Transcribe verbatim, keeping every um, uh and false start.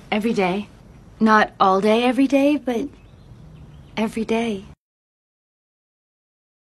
Every day. Not all day every day, but every day.